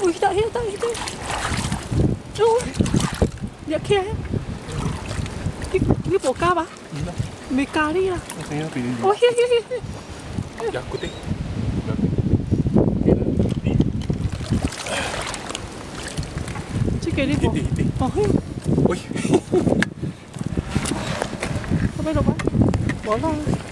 Ui, hita. Dạ kia. Cái bộ ca ba? Mày ca đi à? Ôi, Ya, kuti. chứ kia đi bộ. Hiti. Ui. Không biết đâu bác. Bỏ ra.